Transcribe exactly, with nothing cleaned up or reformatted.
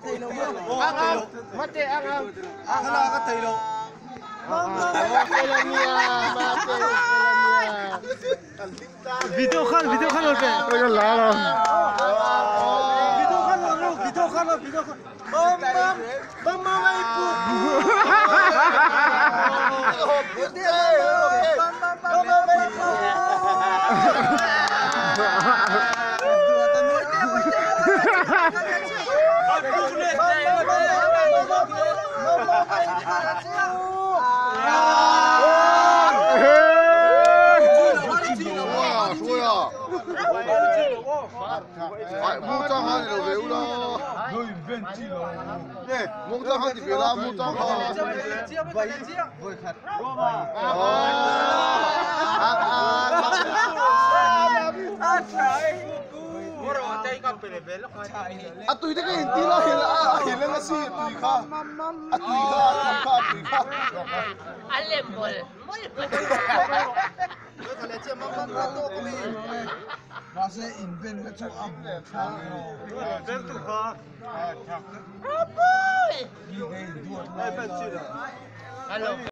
Ang ang mati ang ang ang hala ka tayo. Okay lang niya, mati okay lang niya. Video kan, video kan oke. Kaya lalo. Video kan lo, video kan lo, video kan. Bam bam bam mamay po. Buti bam bam bam mamay po. 哎，木张汉就别了， 有一边记了， 对，木张汉就别了，木张汉。哦，啊啊！啊，对这个人地了，现在啊，现在个是对卡，啊对卡，对卡，对卡。 Alim mol, mol. Kasi invent na to ang Invent to ka. Apoy! Hindi kayo duwat na. Hello.